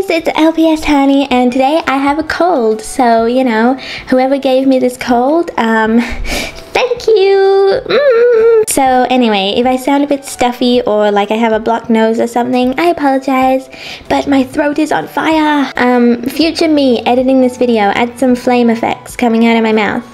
guys, it's LPS Honey, and today I have a cold, so you know, whoever gave me this cold, thank you. So anyway, if I sound a bit stuffy or like I have a blocked nose or something, I apologize, but my throat is on fire. Future me editing this video, add some flame effects coming out of my mouth.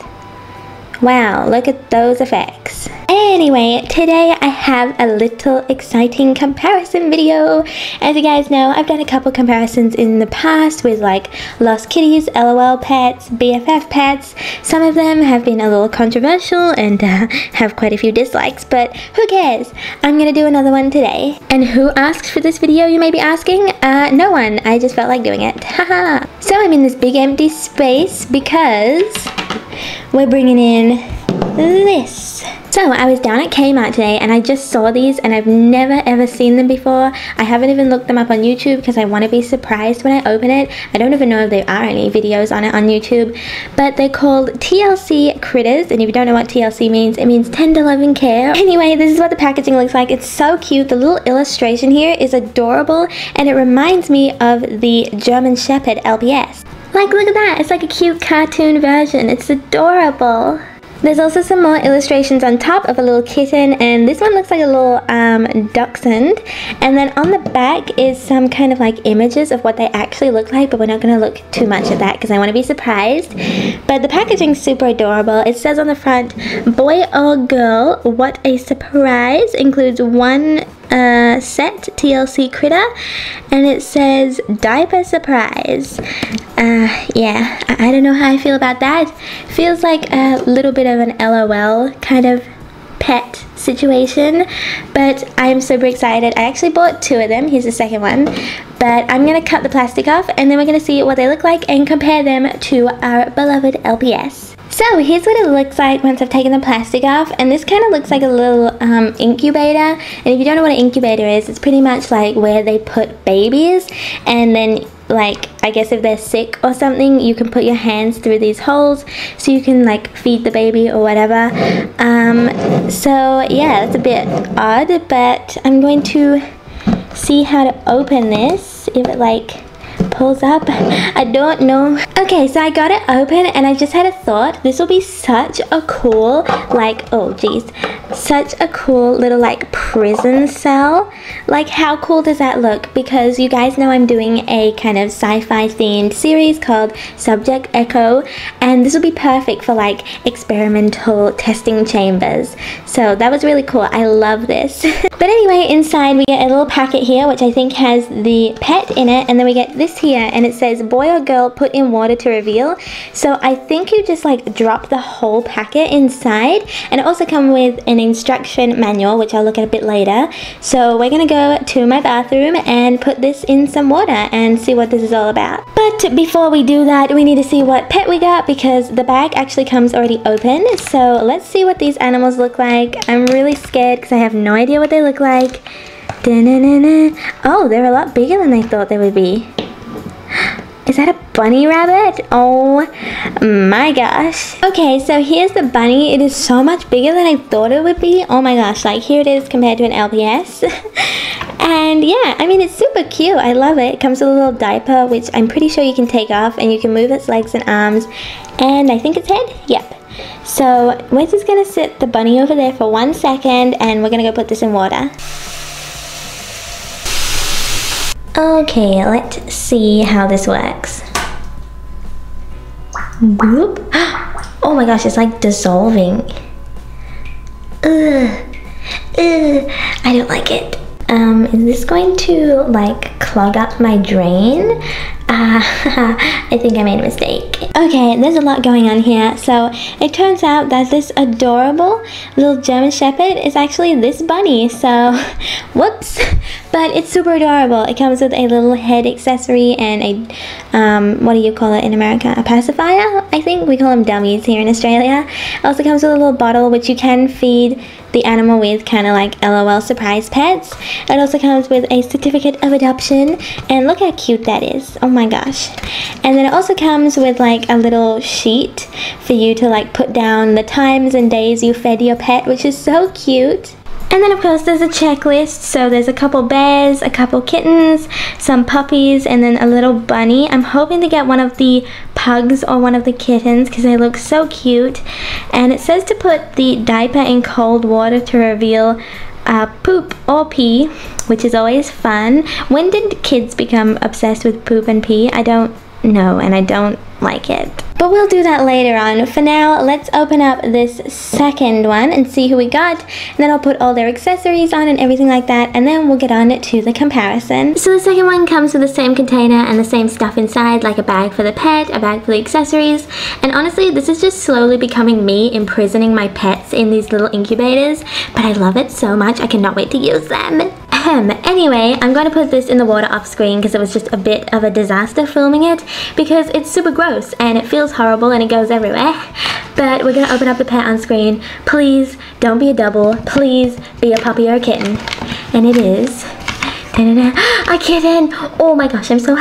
Wow, look at those effects. Anyway, today I have a little exciting comparison video. As you guys know, I've done a couple comparisons in the past with like Lost Kitties, LOL pets, BFF pets. Some of them have been a little controversial and have quite a few dislikes, but who cares? I'm gonna do another one today. And who asked for this video, you may be asking? No one, I just felt like doing it. Haha. So I'm in this big empty space because we're bringing in this. So I was down at Kmart today and I just saw these and I've never ever seen them before. I haven't even looked them up on YouTube because I want to be surprised when I open it. I don't even know if there are any videos on it on YouTube, but they're called TLC Critters, and if you don't know what TLC means, it means tender loving care. Anyway, this is what the packaging looks like. It's so cute. The little illustration here is adorable and it reminds me of the German Shepherd LPS. Like, look at that. It's like a cute cartoon version. It's adorable. There's also some more illustrations on top of a little kitten, and this one looks like a little dachshund. And then on the back is some kind of like images of what they actually look like, but we're not going to look too much at that because I want to be surprised. But the packaging's super adorable. It says on the front, boy or girl, what a surprise. Includes one set TLC critter, and it says diaper surprise. Yeah, I don't know how I feel about that. Feels like a little bit of an LOL kind of pet situation, but I'm super excited. I actually bought two of them. Here's the second one, but I'm gonna cut the plastic off and then we're gonna see what they look like and compare them to our beloved LPS. So here's what it looks like once I've taken the plastic off, and this kind of looks like a little incubator. And if you don't know what an incubator is, it's pretty much like where they put babies, and then like I guess if they're sick or something, you can put your hands through these holes so you can like feed the baby or whatever. So yeah, that's a bit odd, but I'm going to see how to open this, if it like pulls up. I don't know. Okay, so I got it open and I just had a thought. This will be such a cool, like, oh geez, such a cool little like prison cell. Like, how cool does that look? Because you guys know I'm doing a kind of sci-fi themed series called Subject Echo, and this will be perfect for like experimental testing chambers. So that was really cool. I love this. But anyway, inside we get a little packet here which I think has the pet in it, and then we get this here and it says boy or girl, put in water to reveal. So I think you just like drop the whole packet inside, and it also comes with an instruction manual which I'll look at a bit later. So we're gonna go to my bathroom and put this in some water and see what this is all about. But before we do that, we need to see what pet we got because the bag actually comes already open. So let's see what these animals look like. I'm really scared because I have no idea what they look like. Oh, they're a lot bigger than I thought they would be. Is that a bunny rabbit? Oh my gosh. Okay, so here's the bunny. It is so much bigger than I thought it would be. Oh my gosh, like here it is compared to an LPS. And yeah, I mean, it's super cute. I love it. It comes with a little diaper, which I'm pretty sure you can take off, and you can move its legs and arms, and I think its head. Yep. So we're just gonna sit the bunny over there for 1 second, and we're gonna go put this in water. Okay, let's see how this works. Boop. Oh my gosh, it's like dissolving. Ugh. Ugh. I don't like it. Is this going to like clog up my drain? I think I made a mistake. Okay, there's a lot going on here. So it turns out that this adorable little German Shepherd is actually this bunny. So, whoops. But it's super adorable. It comes with a little head accessory and a, what do you call it in America? A pacifier? I think we call them dummies here in Australia. It also comes with a little bottle which you can feed the animal with, kind of like LOL surprise pets. It also comes with a certificate of adoption, and look how cute that is. Oh my gosh. And then it also comes with like a little sheet for you to like put down the times and days you fed your pet, which is so cute. And then of course there's a checklist, so there's a couple bears, a couple kittens, some puppies, and then a little bunny. I'm hoping to get one of the pugs or one of the kittens because they look so cute. And it says to put the diaper in cold water to reveal poop or pee, which is always fun. When did kids become obsessed with poop and pee? I don't know, and I don't like it. But we'll do that later on. For now, let's open up this second one and see who we got. And then I'll put all their accessories on and everything like that, and then we'll get on to the comparison. So the second one comes with the same container and the same stuff inside, like a bag for the pet, a bag for the accessories. And honestly, this is just slowly becoming me imprisoning my pets in these little incubators. But I love it so much, I cannot wait to use them. Anyway, I'm going to put this in the water off screen because it was just a bit of a disaster filming it because it's super gross and it feels horrible and it goes everywhere. But we're going to open up the pet on screen. Please don't be a double. Please be a puppy or a kitten. And it is a kitten. Oh my gosh, I'm so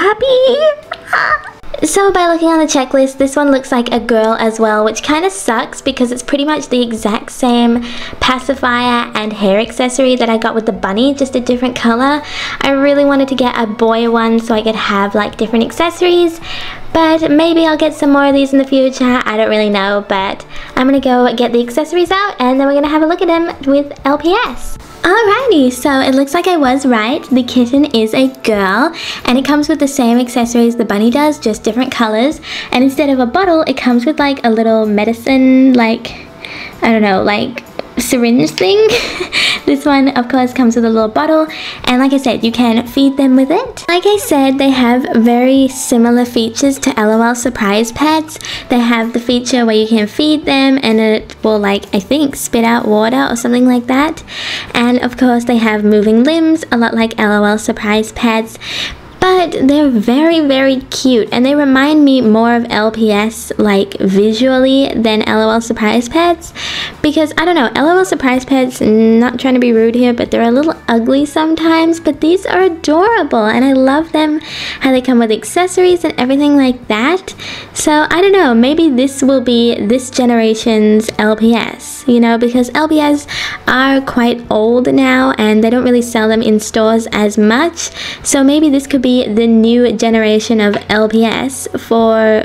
happy. So by looking on the checklist, this one looks like a girl as well, which kind of sucks because it's pretty much the exact same pacifier and hair accessory that I got with the bunny, just a different color. I really wanted to get a boy one so I could have like different accessories, but maybe I'll get some more of these in the future. I don't really know, but I'm gonna go get the accessories out and then we're gonna have a look at them with LPS. Alrighty, so it looks like I was right. The kitten is a girl and it comes with the same accessories the bunny does, just different colors. And instead of a bottle, it comes with like a little medicine, like, I don't know, like syringe thing. This one of course comes with a little bottle, and like I said, you can feed them with it. Like I said, they have very similar features to LOL Surprise Pets. They have the feature where you can feed them and it will, like, I think spit out water or something like that. And of course they have moving limbs, a lot like LOL Surprise Pets. But they're very, very cute and they remind me more of LPS, like visually, than LOL Surprise Pets, because I don't know, LOL Surprise Pets, not trying to be rude here, but they're a little ugly sometimes, but these are adorable and I love them, how they come with accessories and everything like that. So I don't know, maybe this will be this generation's LPS, you know, because LPS are quite old now and they don't really sell them in stores as much, so maybe this could be the new generation of LPS for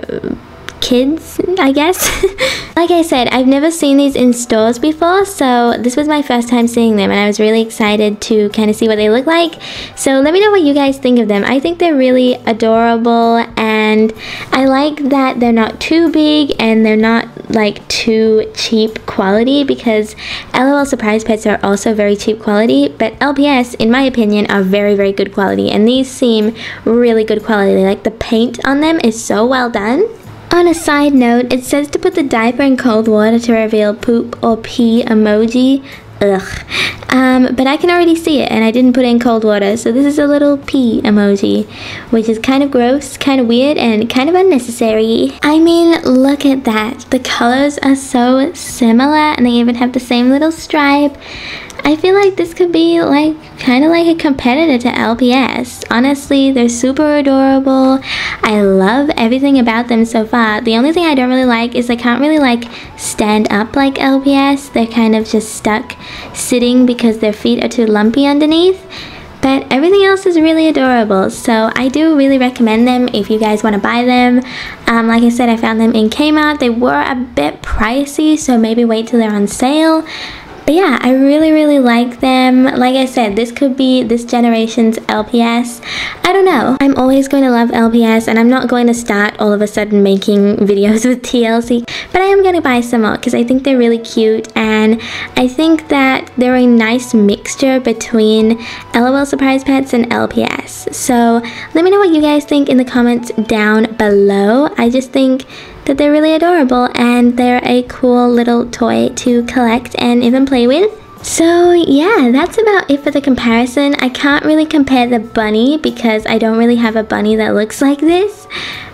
kids, I guess. Like I said, I've never seen these in stores before, so this was my first time seeing them and I was really excited to kind of see what they look like. So let me know what you guys think of them. I think they're really adorable and I like that they're not too big and they're not like too cheap quality, because LOL Surprise Pets are also very cheap quality, but LPS, in my opinion, are very, very good quality, and these seem really good quality. Like the paint on them is so well done. On a side note, it says to put the diaper in cold water to reveal poop or pee emoji. Ugh. But I can already see it and I didn't put it in cold water, so this is a little pee emoji, which is kind of gross, kind of weird, and kind of unnecessary. I mean, look at that. The colors are so similar and they even have the same little stripe. I feel like this could be like kind of like a competitor to LPS. Honestly, they're super adorable. I love everything about them so far. The only thing I don't really like is they can't really like stand up like LPS. They're kind of just stuck sitting because their feet are too lumpy underneath. But everything else is really adorable, so I do really recommend them if you guys want to buy them. Like I said, I found them in Kmart. They were a bit pricey, so maybe wait till they're on sale. But yeah, I really, really like them. Like I said, this could be this generation's LPS. I don't know. I'm always going to love LPS, and I'm not going to start all of a sudden making videos with TLC. But I am going to buy some more because I think they're really cute, and I think that they're a nice mixture between LOL Surprise Pets and LPS. So let me know what you guys think in the comments down below. I just think that they're really adorable and they're a cool little toy to collect and even play with. So yeah, that's about it for the comparison. I can't really compare the bunny because I don't really have a bunny that looks like this,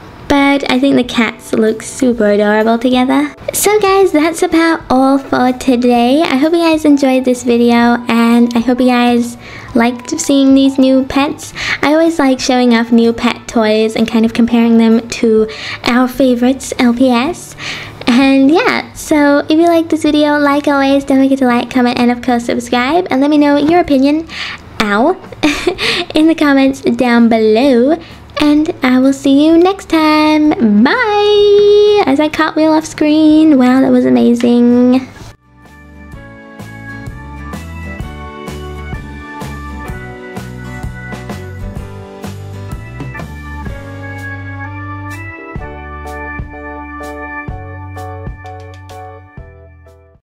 but I think the cats look super adorable together. So guys, that's about all for today. I hope you guys enjoyed this video and I hope you guys liked seeing these new pets. I always like showing off new pet toys and kind of comparing them to our favorites, LPS. And yeah, so if you like this video, like always, don't forget to like, comment, and of course subscribe, and let me know your opinion, in the comments down below. And I will see you next time. Bye! As I cartwheel off screen. Wow, that was amazing.